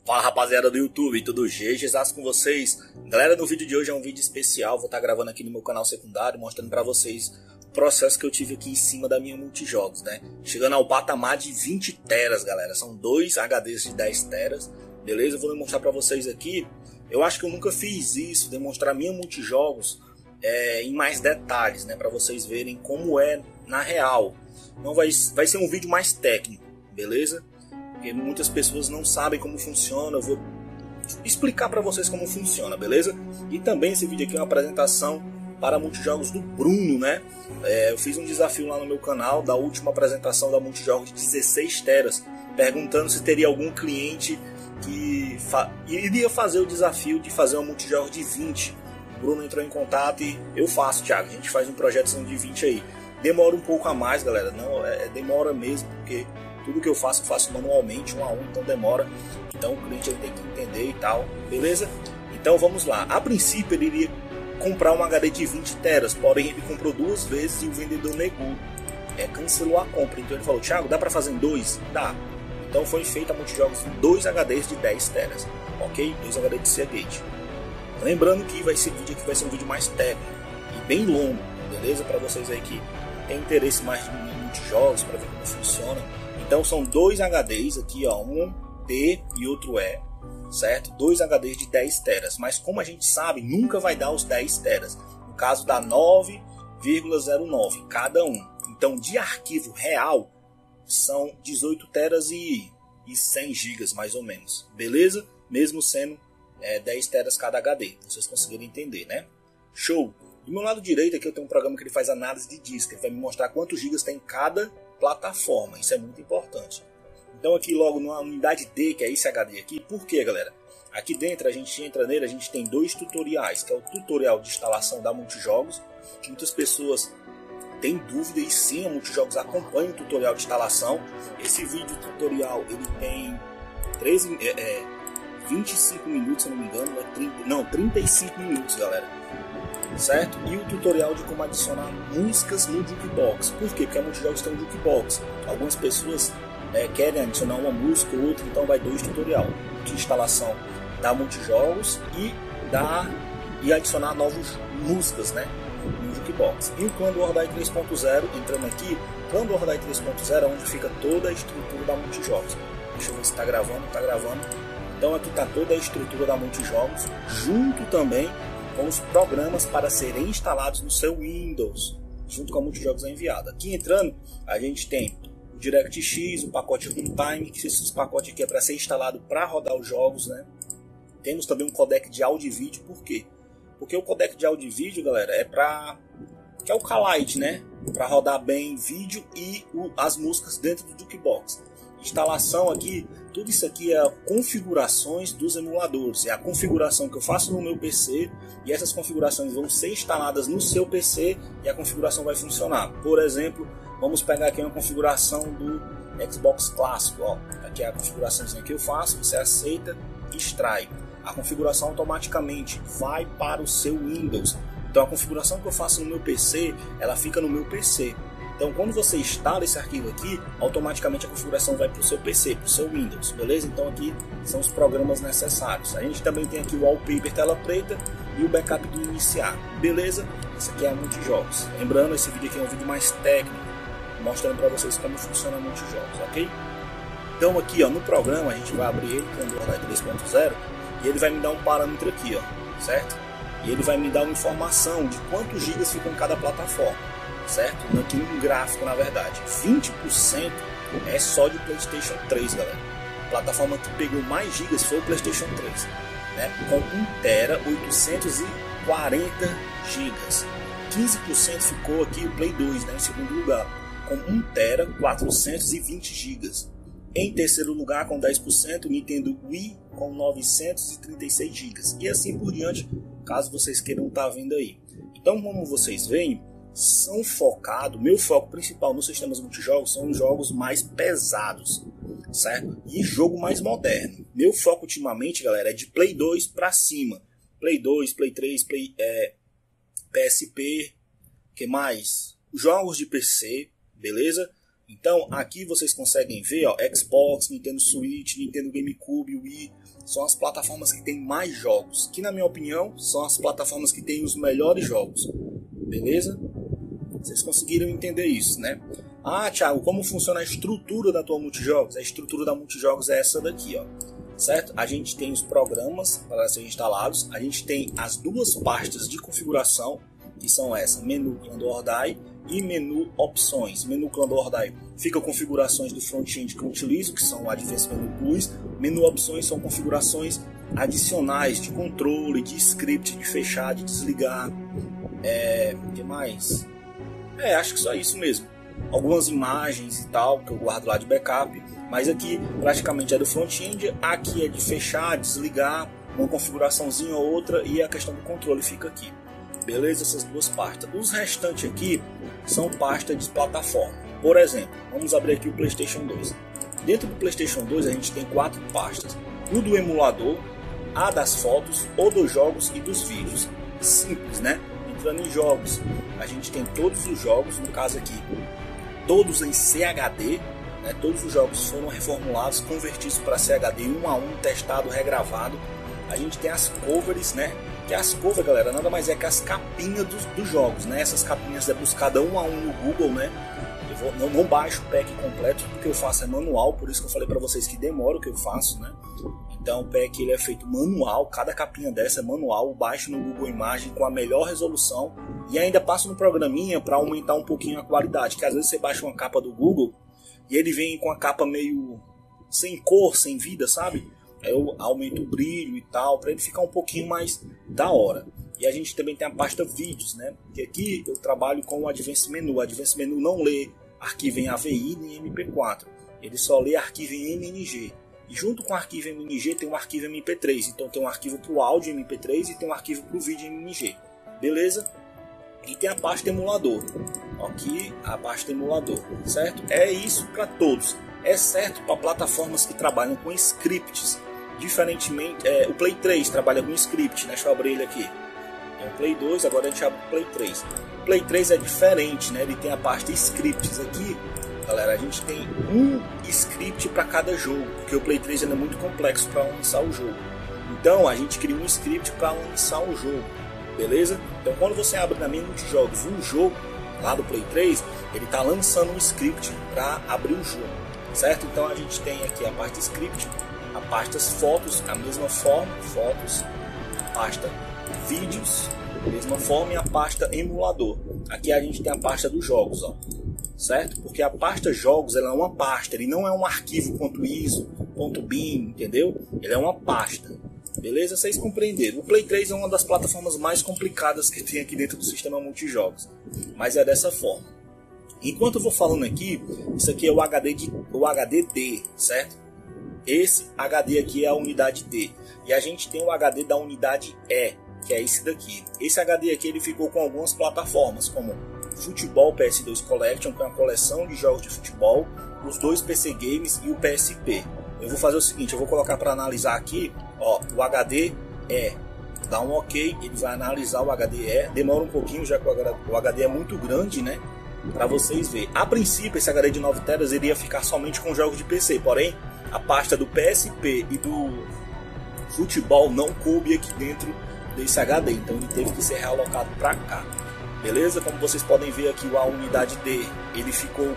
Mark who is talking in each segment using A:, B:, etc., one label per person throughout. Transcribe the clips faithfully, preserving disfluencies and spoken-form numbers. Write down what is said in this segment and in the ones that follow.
A: Fala rapaziada do YouTube, tudo G G com vocês? Galera, no vídeo de hoje é um vídeo especial, vou estar gravando aqui no meu canal secundário, mostrando pra vocês o processo que eu tive aqui em cima da minha multijogos, né? Chegando ao patamar de vinte teras, galera, são dois H Ds de dez teras, beleza? Eu vou demonstrar pra vocês aqui, eu acho que eu nunca fiz isso, demonstrar minha multijogos é, em mais detalhes, né? Pra vocês verem como é na real. Não vai, vai ser um vídeo mais técnico, beleza? Porque muitas pessoas não sabem como funciona, eu vou explicar para vocês como funciona, beleza? E também esse vídeo aqui é uma apresentação para multijogos do Bruno, né? É, eu fiz um desafio lá no meu canal da última apresentação da multijogos de dezesseis teras, perguntando se teria algum cliente que fa iria fazer o desafio de fazer uma multijogos de vinte. O Bruno entrou em contato e eu faço, Thiago, a gente faz um projeto de vinte aí. Demora um pouco a mais, galera, não, é, demora mesmo, porque tudo que eu faço, eu faço manualmente, um a um, então demora. Então o cliente ele tem que entender e tal, beleza? Então vamos lá. A princípio ele iria comprar um H D de vinte teras, porém ele comprou duas vezes e o vendedor negou. É, cancelou a compra. Então ele falou, Thiago, dá para fazer em dois? Dá. Então foi feita a multijogos em dois H Ds de dez teras, ok? dois H Ds de Seagate. Lembrando que vai ser, vídeo aqui vai ser um vídeo mais técnico e bem longo, beleza? Para vocês aí que tem interesse mais em multijogos, para ver como funciona. Então são dois H Ds aqui, ó, um D e outro E, certo? Dois H Ds de dez teras, mas como a gente sabe, nunca vai dar os dez teras. No caso dá nove vírgula zero nove cada um. Então de arquivo real são dezoito teras e, e cem gigas mais ou menos, beleza? Mesmo sendo é, dez teras cada H D, vocês conseguiram entender, né? Show! Do meu lado direito aqui eu tenho um programa que ele faz análise de disco, ele vai me mostrar quantos gigas tem cada plataforma, isso é muito importante. Então aqui logo na unidade D, que é esse H D aqui, por que, galera? Aqui dentro a gente entra nele, a gente tem dois tutoriais, que é o tutorial de instalação da multijogos, que muitas pessoas têm dúvida e sim, a multijogos acompanha o tutorial de instalação. Esse vídeo tutorial ele tem treze, é, é, vinte e cinco minutos, se não me engano, é trinta, não, trinta e cinco minutos, galera. Certo? E o tutorial de como adicionar músicas no Jukebox. Por quê? Porque a multijogos tem um Jukebox. Algumas pessoas é, querem adicionar uma música ou outra, então vai dois tutorial de instalação da multijogos e da e adicionar novas músicas, né, no Jukebox. E o Clã do Ordai três ponto zero, entrando aqui, o Clã do Ordai três ponto zero é onde fica toda a estrutura da multijogos. Deixa eu ver se está gravando, está gravando. Então aqui está toda a estrutura da multijogos, junto também com os programas para serem instalados no seu Windows, junto com a multijogos enviada. Aqui entrando, a gente tem o DirectX, o pacote Runtime, que esses pacotes aqui é para ser instalado para rodar os jogos, né? Temos também um codec de áudio e vídeo, por quê? Porque o codec de áudio e vídeo, galera, é para que é o K-Lite, né? Para rodar bem vídeo e o, as músicas dentro do Jukebox. Instalação aqui, tudo isso aqui é configurações dos emuladores, é a configuração que eu faço no meu P C e essas configurações vão ser instaladas no seu P C e a configuração vai funcionar. Por exemplo, vamos pegar aqui uma configuração do Xbox clássico, ó. Aqui é a configuração que eu faço, você aceita e extrai. A configuração automaticamente vai para o seu Windows. Então a configuração que eu faço no meu P C, ela fica no meu P C. Então quando você instala esse arquivo aqui, automaticamente a configuração vai para o seu P C, para o seu Windows, beleza? Então aqui são os programas necessários. A gente também tem aqui o wallpaper tela preta e o backup do iniciar, beleza? Esse aqui é a multijogos. Lembrando, esse vídeo aqui é um vídeo mais técnico, mostrando para vocês como funciona a multijogos, ok? Então aqui, ó, no programa a gente vai abrir ele com o Ordai três ponto zero e ele vai me dar um parâmetro aqui, ó, certo? E ele vai me dar uma informação de quantos gigas ficam em cada plataforma, certo? Aqui um gráfico, na verdade, vinte por cento é só de PlayStation três, galera. A plataforma que pegou mais gigas foi o PlayStation três, né? Com um tera, oitocentos e quarenta gigas. quinze por cento ficou aqui o Play dois, né, em segundo lugar, com um tera, quatrocentos e vinte gigas. Em terceiro lugar, com dez por cento, o Nintendo Wii com novecentos e trinta e seis gigas. E assim por diante, caso vocês queiram estar vendo aí. Então, como vocês veem, são focados, meu foco principal nos sistemas multijogos são jogos mais pesados, certo? E jogo mais moderno. Meu foco ultimamente, galera, é de Play dois para cima. Play dois, Play três, Play, é, P S P, que mais? Jogos de P C, beleza? Então aqui vocês conseguem ver, ó, Xbox, Nintendo Switch, Nintendo GameCube, Wii, são as plataformas que tem mais jogos, que na minha opinião são as plataformas que tem os melhores jogos, beleza? Vocês conseguiram entender isso, né? Ah, Thiago, como funciona a estrutura da tua multijogos? A estrutura da multijogos é essa daqui, ó, certo? A gente tem os programas para serem instalados, a gente tem as duas pastas de configuração, que são essa, menu Clandor-Die e menu opções. Menu Clandor-Die fica configurações do front-end que eu utilizo, que são o Advanced Menu Plus. Menu opções são configurações adicionais de controle, de script, de fechar, de desligar. É, o que mais? É, acho que só isso mesmo. Algumas imagens e tal, que eu guardo lá de backup. Mas aqui praticamente é do front-end, aqui é de fechar, desligar, uma configuraçãozinha ou outra, e a questão do controle fica aqui. Beleza? Essas duas pastas. Os restantes aqui são pastas de plataforma. Por exemplo, vamos abrir aqui o PlayStation dois. Dentro do PlayStation dois a gente tem quatro pastas. O do emulador, a das fotos, ou dos jogos e dos vídeos. Simples, né? Entrando em jogos, a gente tem todos os jogos, no caso aqui, todos em C H D. Né? Todos os jogos foram reformulados, convertidos para C H D um a um, testado, regravado. A gente tem as covers, né? Que as covers, galera, nada mais é que as capinhas dos, dos jogos, né? Essas capinhas é buscada um a um no Google, né? Eu vou, não, não baixo o pack completo, tudo que eu faço é manual, por isso que eu falei para vocês que demora o que eu faço, né? Então o pack ele é feito manual, cada capinha dessa é manual, eu baixo no Google Imagem com a melhor resolução e ainda passo no programinha para aumentar um pouquinho a qualidade, que às vezes você baixa uma capa do Google e ele vem com a capa meio sem cor, sem vida, sabe? Eu aumento o brilho e tal, para ele ficar um pouquinho mais da hora. E a gente também tem a pasta vídeos, né? Que aqui eu trabalho com o Advanced Menu. O Advanced Menu não lê arquivo em A V I nem M P quatro. Ele só lê arquivo em M N G. E junto com o arquivo M N G tem um arquivo M P três. Então tem um arquivo para o áudio M P três e tem um arquivo para o vídeo M N G. Beleza? E tem a pasta emulador. Aqui a pasta emulador, certo? É isso para todos. Exceto para plataformas que trabalham com scripts. Diferentemente, é, o Play três trabalha com script, né? Deixa eu abrir ele aqui. É o Play dois, agora a gente abre o Play três. O Play três é diferente, né? Ele tem a pasta scripts aqui. Galera, a gente tem um script para cada jogo, porque o Play três ainda é muito complexo para lançar o jogo. Então a gente cria um script para lançar o jogo, beleza? Então quando você abre na minha multijogos um jogo lá do Play três, ele está lançando um script para abrir o jogo, certo? Então a gente tem aqui a parte script, a pasta fotos, a mesma forma, fotos, a pasta vídeos, da mesma forma, e a pasta emulador. Aqui a gente tem a pasta dos jogos, ó, certo? Porque a pasta jogos ela é uma pasta, ele não é um arquivo .iso, .bin, entendeu? Ele é uma pasta, beleza? Vocês compreenderam. O Play três é uma das plataformas mais complicadas que tem aqui dentro do sistema multijogos, mas é dessa forma. Enquanto eu vou falando aqui, isso aqui é o H D, de, o H D D, certo? Esse H D aqui é a unidade D. E a gente tem o H D da unidade E, que é esse daqui. Esse H D aqui ele ficou com algumas plataformas, como Futebol P S dois Collection, que é uma coleção de jogos de futebol, os dois P C Games e o P S P. Eu vou fazer o seguinte, eu vou colocar para analisar aqui, ó, o H D E. Dá um ok, ele vai analisar o H D E. Demora um pouquinho, já que o H D é muito grande, né? Para vocês verem. A princípio, esse H D de nove teras iria ficar somente com jogos de P C, porém a pasta do P S P e do futebol não coube aqui dentro desse H D, então ele teve que ser realocado para cá, beleza? Como vocês podem ver aqui, a unidade D ele ficou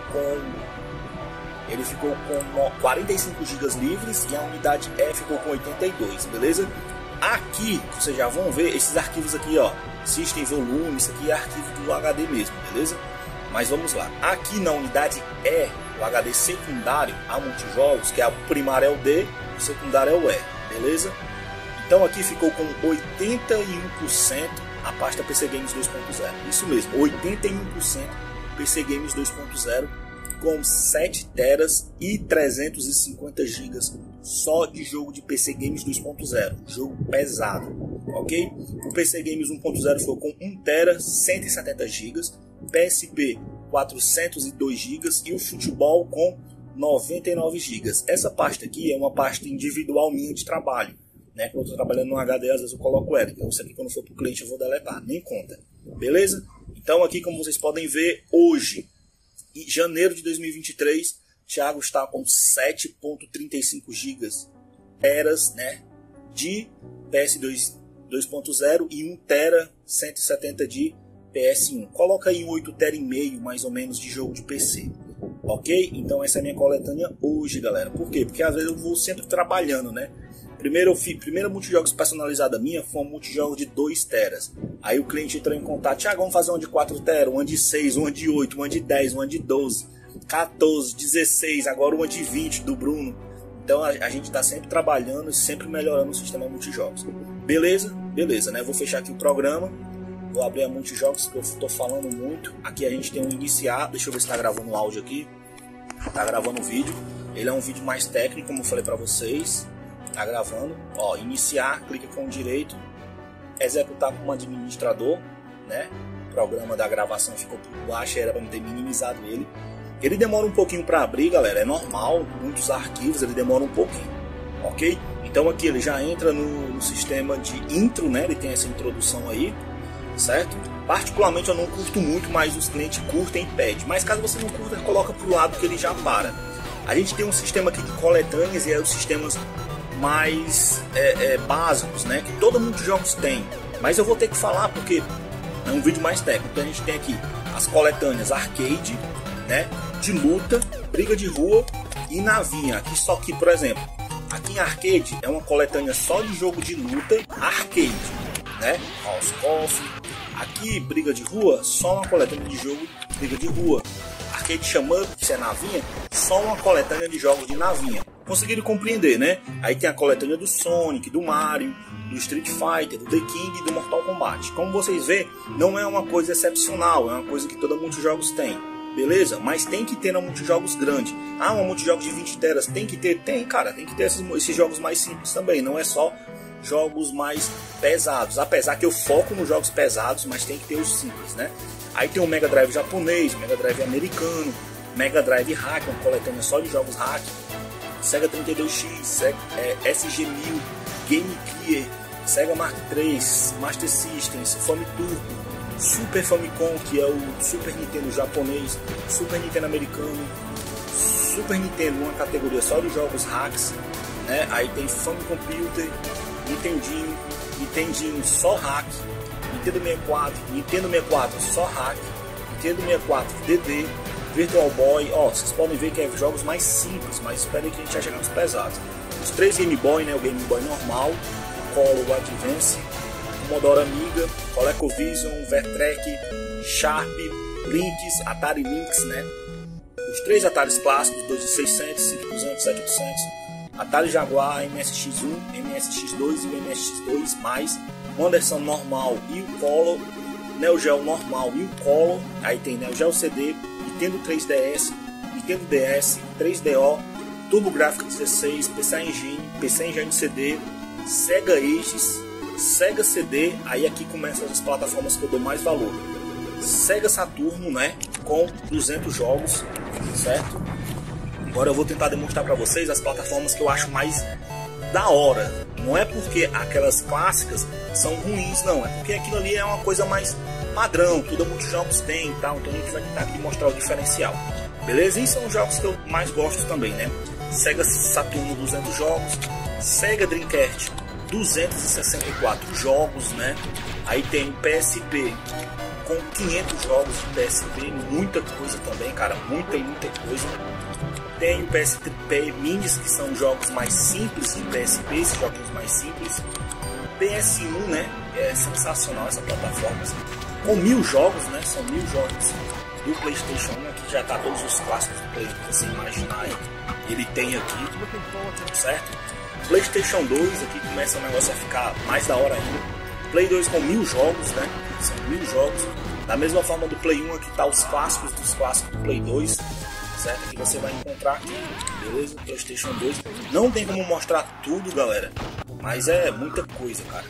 A: com ele ficou com quarenta e cinco gigas livres e a unidade E ficou com oitenta e dois, beleza? Aqui vocês já vão ver esses arquivos aqui, ó, System Volume, isso aqui é arquivo do H D mesmo, beleza? Mas vamos lá, aqui na unidade E, o H D secundário a multijogos, que é o primário é o D, o secundário é o E, beleza? Então aqui ficou com oitenta e um por cento a pasta P C Games dois ponto zero, isso mesmo, oitenta e um por cento P C Games dois ponto zero, com sete teras e trezentos e cinquenta gigas só de jogo de P C Games dois ponto zero, jogo pesado, ok? O P C Games um ponto zero foi com um tera, cento e setenta gigas, P S P quatrocentos e dois gigas e o futebol com noventa e nove gigas. Essa pasta aqui é uma pasta individual minha de trabalho, né? Quando eu estou trabalhando no H D, às vezes eu coloco ela. Então isso aqui quando for para o cliente eu vou deletar, nem conta, beleza? Então aqui, como vocês podem ver, hoje em janeiro de dois mil e vinte e três, Thiago está com sete ponto trinta e cinco gigas teras, né, de P S dois dois ponto zero e um tera cento e setenta de P S um. Coloca aí um oito tera e meio mais ou menos de jogo de P C. Ok? Então essa é a minha coletânea hoje, galera. Por quê? Porque às vezes eu vou sempre trabalhando, né? Primeiro eu fiz, primeira multijogos personalizada minha foi uma multijogo de dois teras. Aí o cliente entrou em contato, Thiago, vamos fazer uma de quatro teras, uma de seis, uma de oito, uma de dez, uma de doze, quatorze, dezesseis, agora uma de vinte do Bruno. Então a, a gente está sempre trabalhando e sempre melhorando o sistema multijogos. Beleza? Beleza, né? Vou fechar aqui o programa. Vou abrir a multijogos que eu estou falando muito. Aqui a gente tem um iniciar. Deixa eu ver se está gravando o áudio aqui. Está gravando o vídeo. Ele é um vídeo mais técnico, como eu falei para vocês. Tá gravando, ó, iniciar, clica com o direito, executar como administrador, né? O programa da gravação ficou por baixo, era para me ter minimizado ele. Ele demora um pouquinho para abrir, galera, é normal, muitos arquivos ele demora um pouquinho, ok? Então aqui ele já entra no, no sistema de intro, né? Ele tem essa introdução aí, certo? Particularmente eu não curto muito, mas os clientes curtem e pedem. Mas caso você não curta, coloca pro lado que ele já para. A gente tem um sistema aqui de coletâneas e é os sistemas mais é, é, básicos, né, que todo mundo de jogos tem, mas eu vou ter que falar porque é um vídeo mais técnico. Então a gente tem aqui as coletâneas arcade, né, de luta, briga de rua e navinha. Aqui só que, por exemplo, aqui em arcade é uma coletânea só de jogo de luta arcade, né, os cofres. Aqui briga de rua, só uma coletânea de jogo briga de rua. Arcade Shaman, que é navinha, só uma coletânea de jogos de navinha. Conseguiram compreender, né? Aí tem a coletânea do Sonic, do Mario, do Street Fighter, do The King e do Mortal Kombat. Como vocês vê, não é uma coisa excepcional, é uma coisa que toda multijogos tem, beleza? Mas tem que ter na multijogos grande. Ah, uma multijogos de vinte teras, tem que ter? Tem, cara, tem que ter esses, esses jogos mais simples também, não é só jogos mais pesados. Apesar que eu foco nos jogos pesados, mas tem que ter os simples, né? Aí tem o Mega Drive japonês, Mega Drive americano, Mega Drive Hack, uma coletânea só de jogos hack, Sega trinta e dois X, Sega, é, S G mil, Game Gear, Sega Mark três, Master System, Famicom, Super Famicom, que é o Super Nintendo japonês, Super Nintendo americano, Super Nintendo, uma categoria só de jogos hacks, né? Aí tem Famicomputer, Nintendinho, Nintendinho só hack, Nintendo sessenta e quatro, Nintendo sessenta e quatro só hack, Nintendo sessenta e quatro D D, Virtual Boy. Ó, vocês podem ver que é jogos mais simples, mas espera aí que a gente vai chegar nos pesados. Os três Game Boy, né, o Game Boy normal, o Color, o Advance, o Commodore Amiga, ColecoVision, Vertrek, Sharp, Lynx, Atari Lynx, né? Os três Ataris clássicos, dois mil e seiscentos, cinco mil e duzentos, sete mil e oitocentos, Atari Jaguar, M S X um, M S X dois e o M S X dois, mais o Anderson normal e o Color, Neo Geo normal e o Color, aí tem Neo Geo C D, Nintendo três D S, Nintendo D S, três D O, TurboGrafx dezesseis, P C Engine, P C Engine C D, Sega Ages, Sega C D, aí aqui começam as plataformas que eu dou mais valor. Sega Saturno, né, com duzentos jogos, certo? Agora eu vou tentar demonstrar para vocês as plataformas que eu acho mais da hora. Não é porque aquelas clássicas são ruins, não, é porque aquilo ali é uma coisa mais padrão, tudo multijogos tem e tal, então a gente vai tentar aqui mostrar o diferencial, beleza? E são os jogos que eu mais gosto também, né? Sega Saturno, duzentos jogos, Sega Dreamcast, duzentos e sessenta e quatro jogos, né? Aí tem o P S P com quinhentos jogos de P S P, muita coisa também, cara, muita, muita coisa. Tem o P S P Minis, que são jogos mais simples de P S P, esses jogos mais simples. P S um, né? É sensacional essa plataforma, com mil jogos, né? São mil jogos do PlayStation um, aqui já tá todos os clássicos do Play, que você imaginar aí, ele tem aqui, certo? PlayStation dois, aqui começa o negócio a ficar mais da hora ainda. Play dois com mil jogos, né? São mil jogos. Da mesma forma do Play um, aqui tá os clássicos dos clássicos do Play dois, certo? Que você vai encontrar aqui, beleza? PlayStation dois. Não tem como mostrar tudo, galera, mas é muita coisa, cara.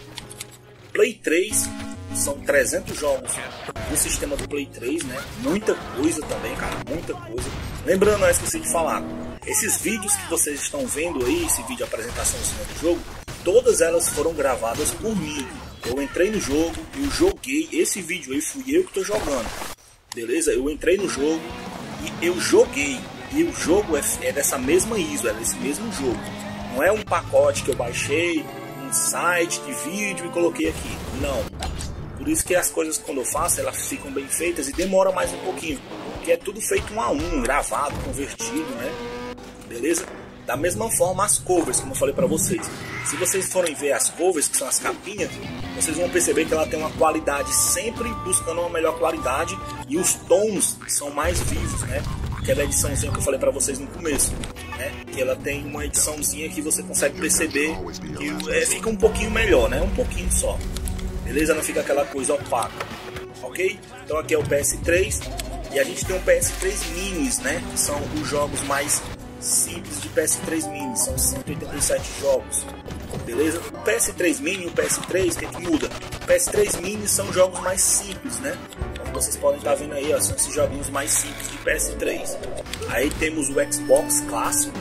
A: Play três, são trezentos jogos no sistema do Play três, né? Muita coisa também, cara, muita coisa. Lembrando, eu esqueci de falar, esses vídeos que vocês estão vendo aí, esse vídeo de apresentação em cima do jogo, todas elas foram gravadas por mim. Eu entrei no jogo, eu joguei, esse vídeo aí fui eu que tô jogando, beleza? Eu entrei no jogo, E eu joguei, e o jogo é, é dessa mesma I S O, é desse mesmo jogo. Não é um pacote que eu baixei, um site de vídeo e coloquei aqui. Não. Por isso que as coisas, quando eu faço, elas ficam bem feitas e demora mais um pouquinho. Porque é tudo feito um a um, gravado, convertido, né? Beleza? Da mesma forma as covers, como eu falei pra vocês. Se vocês forem ver as covers, que são as capinhas, vocês vão perceber que ela tem uma qualidade, sempre buscando uma melhor qualidade. E os tons são mais vivos, né? Aquela ediçãozinha que eu falei pra vocês no começo, né? Que ela tem uma ediçãozinha que você consegue perceber que é, fica um pouquinho melhor, né? Um pouquinho só. Beleza? Não fica aquela coisa opaca. Ok? Então aqui é o P S três. E a gente tem um P S três Minis, né? Que são os jogos mais simples de P S três Mini. São cento e oitenta e sete jogos. Beleza? O P S três Mini e o P S três, o que, que muda? O P S três Mini são jogos mais simples, né? Como vocês podem estar vendo aí, ó, são esses joguinhos mais simples de P S três. Aí temos o Xbox clássico.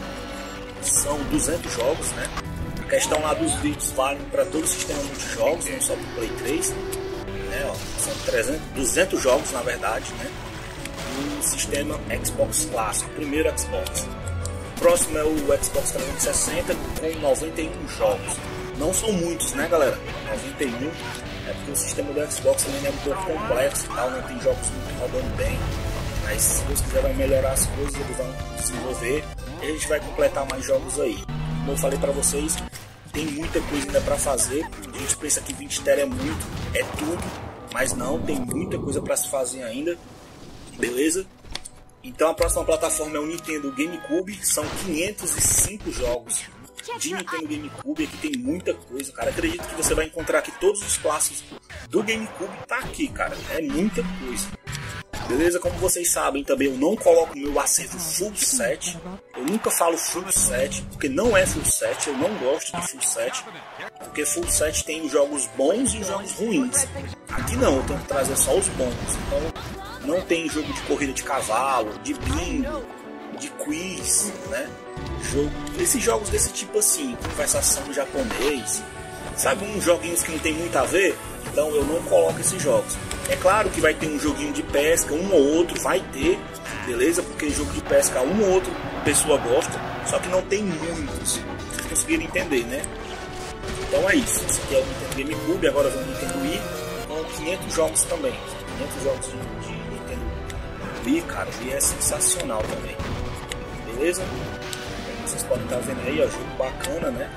A: São duzentos jogos, né? A questão lá dos vídeos valem para todo o sistema multijogos, não só para o Play três. Né, ó, são trezentos, duzentos jogos na verdade, né? No sistema Xbox clássico, primeiro Xbox. O próximo é o Xbox trezentos e sessenta com noventa e um jogos. Não são muitos, né, galera? noventa e um é porque o sistema do Xbox também é um pouco complexo e tal, não tem jogos muito rodando bem. Mas se Deus quiser vai melhorar as coisas, eles vão desenvolver e a gente vai completar mais jogos aí. Como eu falei pra vocês, tem muita coisa ainda pra fazer. A gente pensa que vinte tera é muito, é tudo, mas não, tem muita coisa pra se fazer ainda. Beleza? Então a próxima plataforma é o Nintendo GameCube. São quinhentos e cinco jogos de Nintendo GameCube. Aqui tem muita coisa, cara. Acredito que você vai encontrar aqui todos os clássicos do GameCube. Tá aqui, cara. É muita coisa. Beleza? Como vocês sabem também, eu não coloco meu acervo full set. Eu nunca falo full set, porque não é full set. Eu não gosto de full set, porque full set tem jogos bons e jogos ruins. Aqui não, eu tento trazer só os bons. Então não tem jogo de corrida de cavalo, de bingo, de quiz, né? Jogo, esses jogos desse tipo assim, conversação em japonês, sabe, uns joguinhos que não tem muito a ver. Então eu não coloco esses jogos. É claro que vai ter um joguinho de pesca, um ou outro vai ter, beleza? Porque jogo de pesca um ou outro pessoa gosta, só que não tem muitos. Vocês conseguiram entender, né? Então é isso. Esse aqui é o Nintendo GameCube, agora vem o Nintendo Wii, com quinhentos jogos também. quinhentos jogos de, de Nintendo Wii, cara. O Wii é sensacional também. Beleza? Como vocês podem estar vendo aí, ó, jogo bacana, né?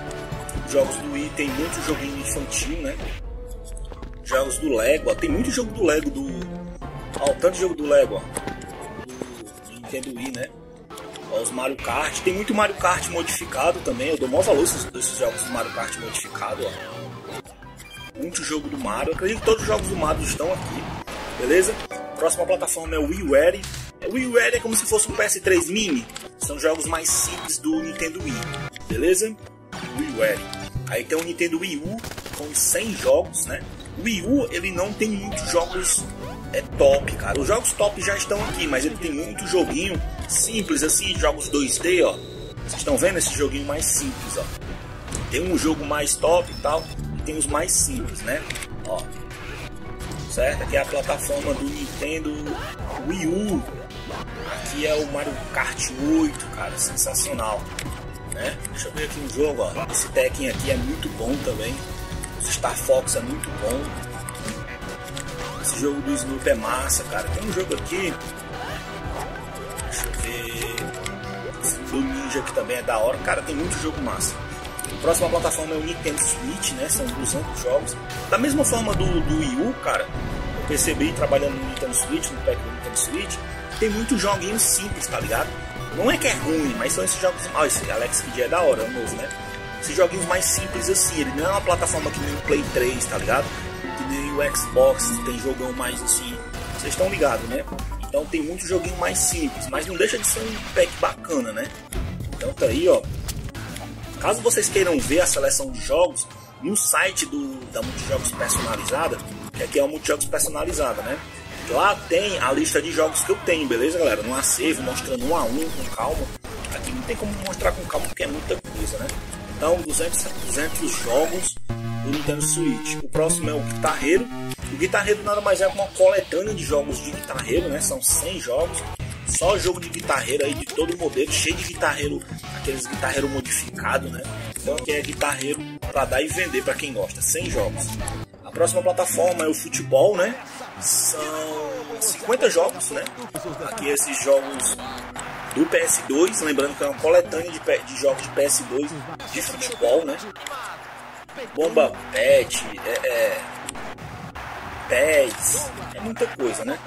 A: Jogos do Wii tem muito joguinho infantil, né? Jogos do Lego, ó, tem muito jogo do Lego do... Ó, o tanto de jogo do Lego, ó, do, do Nintendo Wii, né? Ó, os Mario Kart, tem muito Mario Kart modificado também. Eu dou maior valor esses, esses jogos do Mario Kart modificado, ó. Muito jogo do Mario, eu acredito que todos os jogos do Mario estão aqui, beleza? Próxima plataforma é o WiiWare. O WiiWare é como se fosse um P S três Mini. São jogos mais simples do Nintendo Wii, beleza? WiiWare. Aí tem o Nintendo Wii U com cem jogos, né? O Wii U, ele não tem muitos jogos é top, cara. Os jogos top já estão aqui, mas ele tem muito joguinho simples, assim, jogos dois D, ó. Vocês estão vendo esse joguinho mais simples, ó. Tem um jogo mais top e tal, e tem os mais simples, né? Ó. Certo? Aqui é a plataforma do Nintendo Wii U. Aqui é o Mario Kart oito, cara, sensacional, né? Deixa eu ver aqui um jogo, ó. Esse Tekken aqui é muito bom também. Star Fox é muito bom. Esse jogo do Snoop é massa, cara. Tem um jogo aqui, deixa eu ver, esse do Ninja aqui também é da hora. Cara, tem muito jogo massa. A próxima plataforma é o Nintendo Switch, né? São duzentos jogos. Da mesma forma do, do Wii U, cara, eu percebi trabalhando no Nintendo Switch, no pack do Nintendo Switch, tem muitos joguinhos simples, tá ligado? Não é que é ruim, mas são esses jogos... Ó, esse Alex Kidd é da hora, é novo, né? Esses joguinhos mais simples assim, ele não é uma plataforma que nem o Play três, tá ligado? Que nem o Xbox, tem jogão mais assim, vocês estão ligados, né? Então tem muito joguinho mais simples, mas não deixa de ser um pack bacana, né? Então tá aí, ó. Caso vocês queiram ver a seleção de jogos, no site do, da Multijogos Personalizada, que aqui é a Multijogos Personalizada, né? Lá tem a lista de jogos que eu tenho, beleza, galera? No acervo, mostrando um a um, com calma. Aqui não tem como mostrar com calma porque é muita coisa, né? Então, duzentos, duzentos jogos do Nintendo Switch. O próximo é o Guitarreiro. O Guitarreiro nada mais é que uma coletânea de jogos de guitarreiro, né? São cem jogos. Só jogo de guitarreiro aí de todo modelo, cheio de guitarreiro, aqueles guitarreiro modificado, né? Então aqui é guitarreiro para dar e vender para quem gosta, cem jogos. A próxima plataforma é o futebol, né? São cinquenta jogos, né? Aqui esses jogos do P S dois, lembrando que é uma coletânea de, de jogos de P S dois de futebol, né? Bomba Pet, é, é, P E S, é muita coisa, né?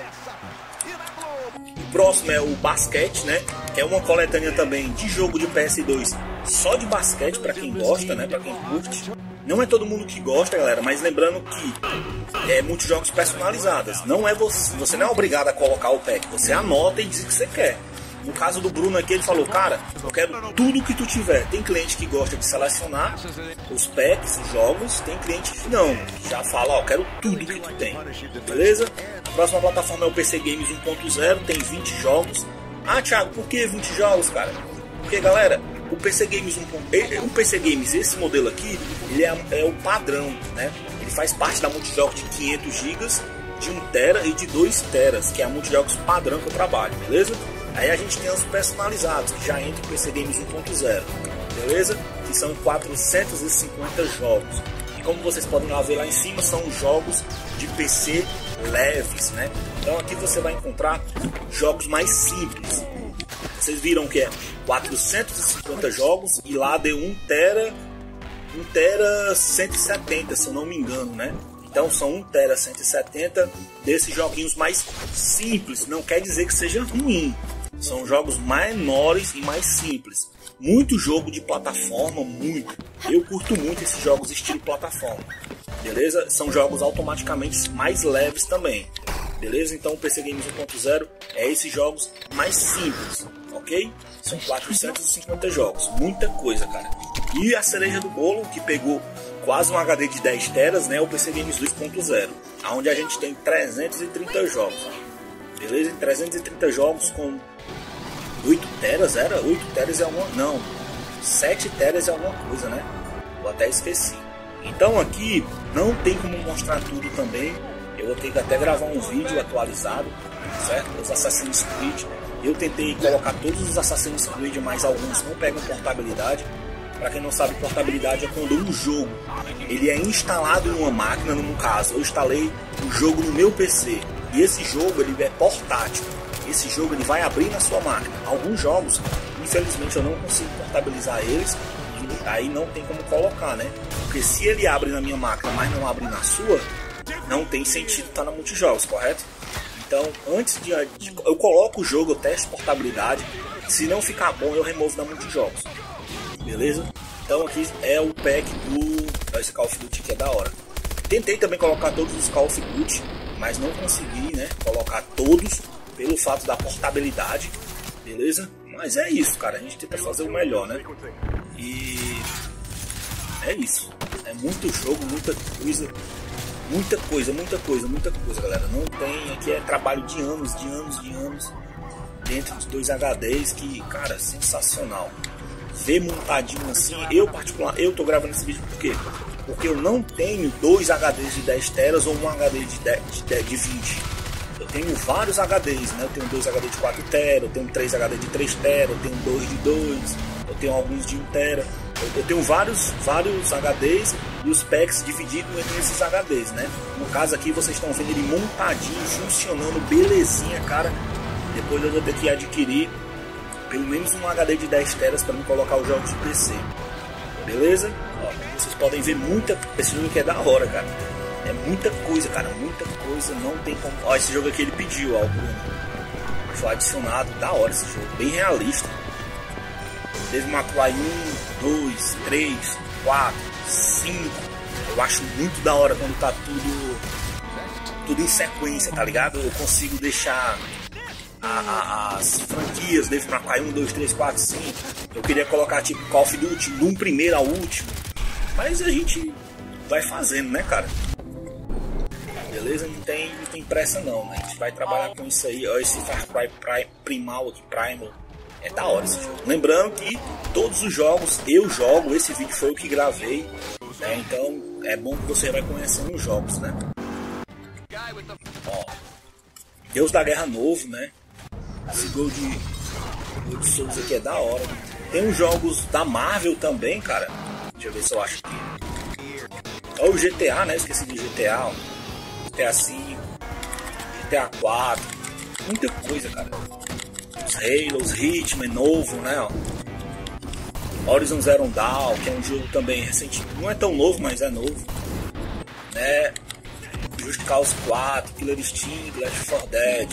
A: O próximo é o basquete, né? Que é uma coletânea também de jogo de P S dois só de basquete, para quem gosta, né? Para quem curte. Não é todo mundo que gosta, galera, mas lembrando que é muitos jogos personalizados. Não é você, você não é obrigado a colocar o pack, você anota e diz o que você quer. No caso do Bruno aqui, ele falou, cara, eu quero tudo que tu tiver. Tem cliente que gosta de selecionar os packs, os jogos. Tem cliente que não, já fala, ó, eu quero tudo que tu tem. Beleza? A próxima plataforma é o P C Games um ponto zero, tem vinte jogos. Ah, Thiago, por que vinte jogos, cara? Porque, galera, o P C Games um ponto zero, o P C Games, esse modelo aqui, ele é, é o padrão, né? Ele faz parte da multijogos de quinhentos gigas, de um tera e de dois teras, que é a multijogos padrão que eu trabalho, beleza? Aí a gente tem os personalizados, que já entra o P C Games um ponto zero, beleza? Que são quatrocentos e cinquenta jogos. E como vocês podem lá ver lá em cima, são jogos de P C leves, né? Então aqui você vai encontrar jogos mais simples. Vocês viram que é quatrocentos e cinquenta jogos e lá deu um tera, um tera cento e setenta, se eu não me engano, né? Então são um tera cento e setenta desses joguinhos mais simples. Não quer dizer que seja ruim. São jogos menores e mais simples. Muito jogo de plataforma, muito. Eu curto muito esses jogos estilo plataforma. Beleza? São jogos automaticamente mais leves também. Beleza? Então o P C Games um ponto zero é esses jogos mais simples. Ok? São quatrocentos e cinquenta jogos. Muita coisa, cara. E a cereja do bolo, que pegou quase um H D de dez teras, né? É o P C Games dois ponto zero. Onde a gente tem trezentos e trinta jogos. Beleza? trezentos e trinta jogos com oito teras, era? oito teras é alguma... Não, sete teras é alguma coisa, né? Eu até esqueci. Então aqui não tem como mostrar tudo também. Eu vou ter que até gravar um vídeo atualizado, certo? Os Assassin's Creed. Eu tentei colocar todos os Assassin's Creed, mas alguns não pegam portabilidade. Para quem não sabe, portabilidade é quando um jogo ele é instalado em uma máquina, no caso, eu instalei o jogo no meu P C. E esse jogo ele é portátil. Esse jogo ele vai abrir na sua máquina. Alguns jogos, infelizmente, eu não consigo portabilizar eles. E aí não tem como colocar, né? Porque se ele abre na minha máquina, mas não abre na sua, não tem sentido estar na multijogos, correto? Então, antes de, de eu coloco o jogo, eu testo portabilidade. Se não ficar bom, eu removo da multijogos. Beleza? Então aqui é o pack do esse Call of Duty que é da hora. Tentei também colocar todos os Call of Duty, mas não consegui, né, colocar todos pelo fato da portabilidade, beleza? Mas é isso, cara, a gente tenta fazer o melhor, né? E é isso. É muito jogo, muita coisa, muita coisa, muita coisa, muita coisa, galera. Não tem, aqui é trabalho de anos, de anos, de anos dentro de dois H Ds que, cara, sensacional. Ver montadinho assim, eu particular, eu tô gravando esse vídeo por quê? Porque eu não tenho dois H Ds de dez teras ou um H D de, dez, de, dez, de vinte. Eu tenho vários H Ds, né? Eu tenho dois H D de quatro teras, eu tenho três H D de três teras, eu tenho dois de dois, eu tenho alguns de um tera. Eu, eu tenho vários, vários H Ds e os packs divididos entre esses H Ds, né? No caso aqui vocês estão vendo ele montadinho, funcionando, belezinha, cara. Depois eu vou ter que adquirir pelo menos um H D de dez teras para me colocar os jogos de P C. Beleza? Ó, vocês podem ver muita... Esse jogo que é da hora, cara. É muita coisa, cara. Muita coisa. Não tem como... Ó, esse jogo aqui ele pediu, ó, o Bruno. Foi adicionado. Da hora esse jogo. Bem realista. Devil May Cry um, dois, três, quatro, cinco. Eu acho muito da hora quando tá tudo... Tudo em sequência, tá ligado? Eu consigo deixar... A, a, as franquias Devil May Cry um, dois, três, quatro, cinco. Eu queria colocar tipo Call of Duty de um primeiro ao último, mas a gente vai fazendo, né, cara? Beleza? Não tem, não tem pressa não, né? A gente vai trabalhar com isso aí. Ó, esse Far Cry Pri, Primal aqui, Primal. É da hora esse jogo. Lembrando que todos os jogos eu jogo, esse vídeo foi o que gravei, né? Então é bom que você vai conhecendo os jogos, né? Ó, Deus da Guerra novo, né? Esse gol de, gol de Souls aqui é da hora. Tem uns jogos da Marvel também, cara. Deixa eu ver se eu acho aqui. Olha o G T A, né? Esqueci de G T A. Ó. G T A cinco, G T A quatro. Muita coisa, cara. Os Halo, os Hitman novo, né? Ó. Horizon Zero Dawn, que é um jogo também recente. Não é tão novo, mas é novo. Né? Just Cause quatro, Killer Instinct, Left four Dead.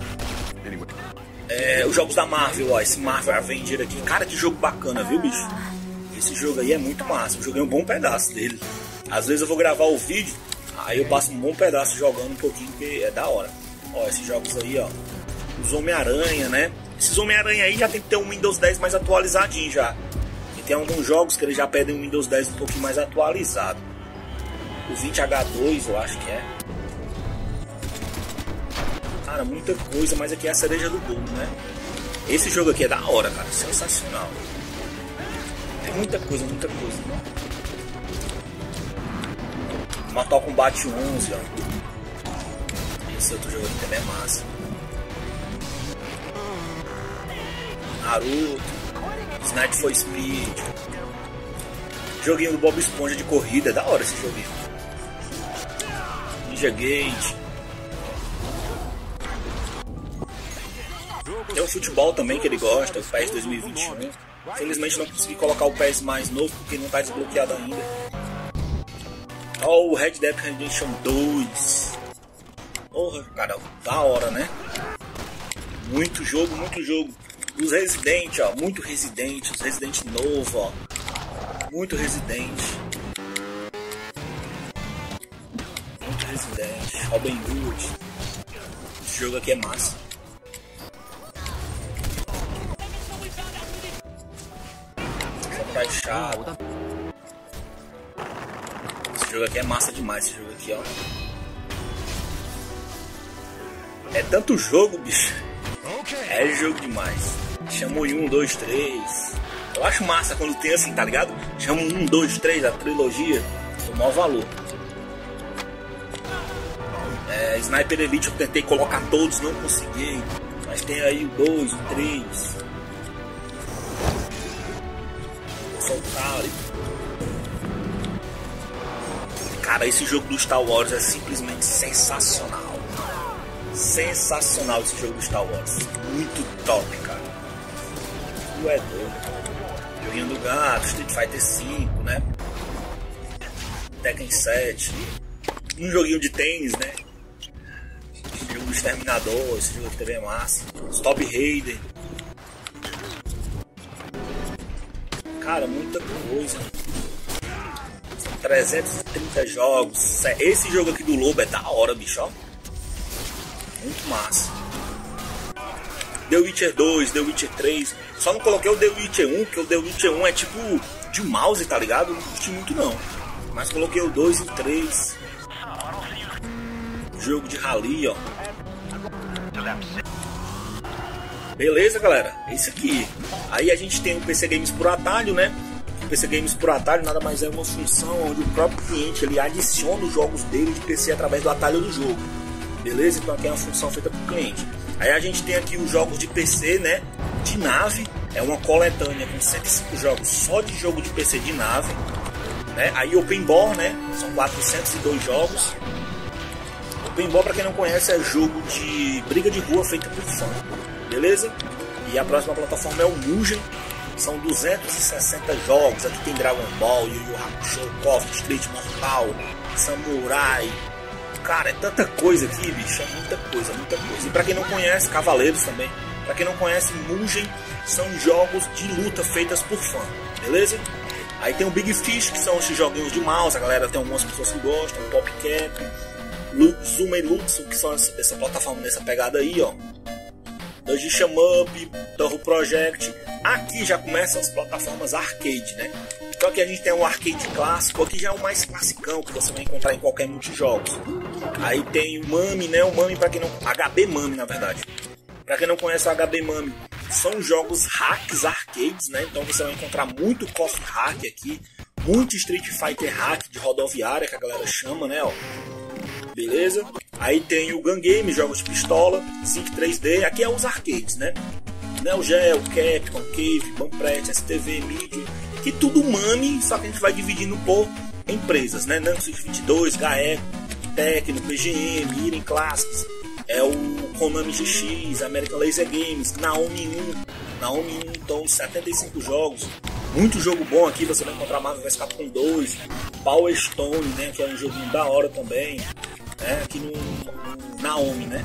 A: É, os jogos da Marvel, ó, esse Marvel Avenger aqui, cara, que jogo bacana, viu, bicho? Esse jogo aí é muito massa, eu joguei um bom pedaço dele. Às vezes eu vou gravar o vídeo, aí eu passo um bom pedaço jogando um pouquinho, porque é da hora. Ó, esses jogos aí, ó, os Homem-Aranha, né? Esses Homem-Aranha aí já tem que ter um Windows dez mais atualizadinho já. E tem alguns jogos que eles já pedem um Windows dez um pouquinho mais atualizado. O vinte H dois, eu acho que é. Cara, muita coisa, mas aqui é a cereja do bolo, né? Esse jogo aqui é da hora, cara, sensacional. Tem muita coisa, muita coisa. Mortal Kombat onze, ó. Esse outro jogo aqui também é massa. Naruto, Need for Speed. Joguinho do Bob Esponja de corrida, é da hora esse joguinho. Ninja Gate. Tem o futebol também que ele gosta, o P E S dois mil e vinte e um. Infelizmente não consegui colocar o P E S mais novo porque não está desbloqueado ainda. Ó, o Red Dead Redemption dois. Porra, cara, da hora, né? Muito jogo, muito jogo. Os Resident, ó, muito Resident. Os Resident novo, ó. Muito Resident. Muito Resident. Robin Hood. Esse jogo aqui é massa. Baixado. Esse jogo aqui é massa demais, esse jogo aqui, ó. É tanto jogo, bicho. É jogo demais. Chama um, dois, três. Eu acho massa quando tem assim, tá ligado? Chama um, dois, três, a trilogia. O maior valor. É, Sniper Elite eu tentei colocar todos, não consegui. Mas tem aí o dois, o três. Cara, esse jogo do Star Wars é simplesmente sensacional. Sensacional esse jogo do Star Wars. Muito top, cara. Tu é doido. Joguinho do gato, Street Fighter cinco, né? Tekken sete. Um joguinho de tênis, né? Jogo do Exterminador, esse jogo aqui também é massa. Top Raider. Cara, muita coisa. São trezentos e trinta jogos. Esse jogo aqui do Lobo é da hora, bicho, ó. Muito massa. The Witcher dois, The Witcher três. Só não coloquei o The Witcher um, porque o The Witcher um é tipo de mouse, tá ligado? Não curti muito não. Mas coloquei o dois e o três. Jogo de rally, ó. Beleza, galera? É isso aqui. Aí a gente tem o P C Games por atalho, né? O P C Games por atalho nada mais é uma função onde o próprio cliente ele adiciona os jogos dele de P C através do atalho do jogo. Beleza? Então aqui é uma função feita para o cliente. Aí a gente tem aqui os jogos de P C, né? De nave. É uma coletânea com cento e cinco jogos só de jogo de P C de nave. Né? Aí o Paintball, né? São quatrocentos e dois jogos. O Paintball, para quem não conhece, é jogo de briga de rua feito por fã. Beleza? E a próxima plataforma é o Mugen. São duzentos e sessenta jogos. Aqui tem Dragon Ball, Yu Yu Hakusho, KOF, Street, Mortal, Samurai. Cara, é tanta coisa aqui, bicho. É muita coisa, muita coisa. E pra quem não conhece, Cavaleiros também. Pra quem não conhece, Mugen são jogos de luta feitas por fã. Beleza? Aí tem o Big Fish, que são esses joguinhos de mouse. A galera tem algumas pessoas que gostam. O Pop Cap, Zuma e Luxo, que são essa, essa plataforma nessa pegada aí, ó. Dungeon Sham Up, Torro Project. Aqui já começam as plataformas arcade, né? Então aqui a gente tem um arcade clássico. Aqui já é o mais classicão que você vai encontrar em qualquer multijogos. Aí tem o Mami, né? O Mami, pra quem não... H B Mami, na verdade. Pra quem não conhece o H B Mami, são jogos hacks arcades, né? Então você vai encontrar muito KOF hack aqui. Muito Street Fighter hack de rodoviária, que a galera chama, né? Ó. beleza? Aí tem o Gun Game, jogos de pistola, Sync três D, aqui é os arcades, né? Neo Geo, Capcom, Cave, Banprett, S T V, Medium, que tudo mame, só que a gente vai dividindo por empresas, né? Namco vinte e dois, Gaeco, Tecno, P G M, Iren Classics, é o Konami G X, American Laser Games, Naomi um, Naomi um, então setenta e cinco jogos, muito jogo bom aqui, você vai encontrar Marvel versus. Capcom dois, Power Stone, né, que é um joguinho da hora também, né, aqui no, no Naomi, né.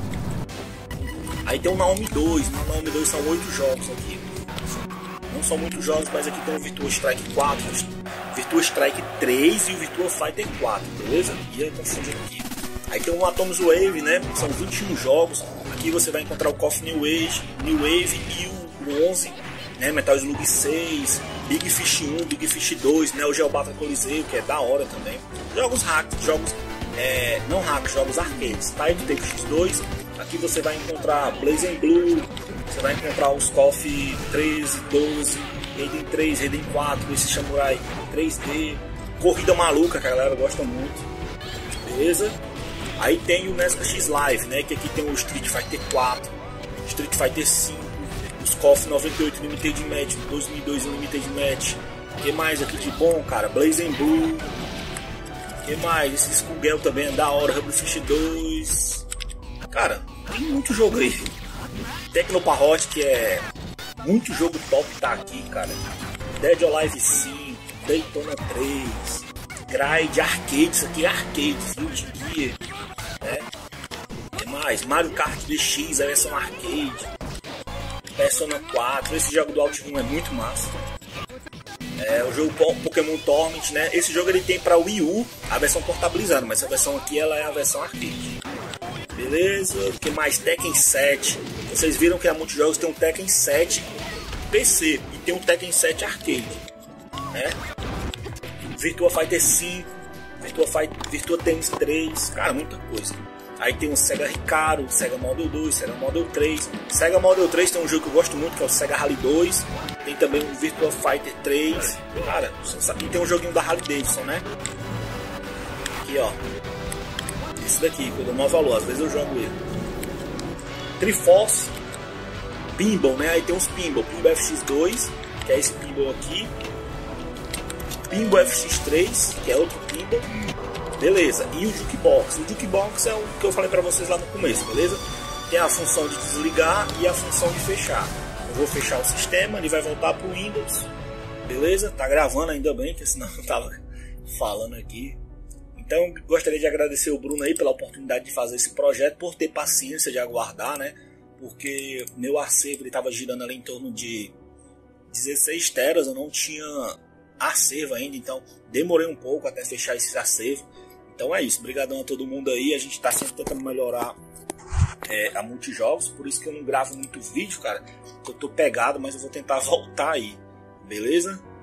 A: Aí tem o Naomi dois, no Naomi dois são oito jogos aqui, não são muitos jogos, mas aqui tem o Virtua Strike quatro, Virtua Strike três e o Virtua Fighter quatro, beleza? E aí confundindo aqui. Aí tem o Atoms Wave, né? São vinte e um jogos. Aqui você vai encontrar o KOF New Age, New Wave e o onze, né? Metal Slug seis, Big Fish um, Big Fish dois, Neo Geo Battle Coliseu, que é da hora também. Jogos hack, jogos é, não hack, jogos arcades. Type Tape X dois. Aqui você vai encontrar Blazing Blue, você vai encontrar os KOF treze, doze, Raiden três, Raiden quatro, esse Samurai três D, Corrida Maluca, que a galera gosta muito, beleza? Aí tem o NESCA X Live, né, que aqui tem o Street Fighter quatro, Street Fighter cinco, os KOF noventa e oito Limited Match, dois mil e dois Limited Match, o que mais aqui de bom, cara? Blazing Blue, o que mais? Esse Skullgirl também é da hora, Rubberfish dois, cara, tem muito jogo aí. Tecnoparrot, que é muito jogo top, tá aqui, cara. Dead or Alive cinco, Daytona três, Gride, Arcade, isso aqui é arcade, Guilty Gear, né? O que mais? Mario Kart D X, a versão arcade, Persona quatro, esse jogo do Outrun é muito massa. É o jogo Pokémon Torment, né? Esse jogo ele tem pra Wii U, a versão portabilizando, mas essa versão aqui ela é a versão arcade. Beleza, o que mais? Tekken sete. Vocês viram que a Multijogos tem um Tekken sete P C e tem um Tekken sete Arcade, né? Virtua Fighter cinco, Virtua, Fighter, Virtua Tennis três, cara, muita coisa. Aí tem o Sega Recaro, Sega Model dois, Sega Model três. Sega Model três tem um jogo que eu gosto muito, que é o Sega Rally dois. Tem também o Virtua Fighter três. Cara, e tem um joguinho da Harley Davidson, né? Aqui, ó. Esse daqui, que eu dou maior valor, às vezes eu jogo ele. Triforce, Pinball, né? Aí tem uns Pinball, Pinball F X dois, que é esse Pinball aqui. Pinball F X três, que é outro Pinball. Beleza, e o Jukebox. O Jukebox é o que eu falei pra vocês lá no começo, beleza? Tem a função de desligar e a função de fechar. Eu vou fechar o sistema, ele vai voltar pro Windows. Beleza? Tá gravando ainda bem, que senão eu tava falando aqui. Então, gostaria de agradecer o Bruno aí pela oportunidade de fazer esse projeto, por ter paciência de aguardar, né? Porque meu acervo estava girando ali em torno de dezesseis teras, eu não tinha acervo ainda, então demorei um pouco até fechar esse acervo. Então é isso, obrigadão a todo mundo aí, a gente está sempre tentando melhorar é, a Multijogos, por isso que eu não gravo muito vídeo, cara, eu tô pegado, mas eu vou tentar voltar aí, beleza?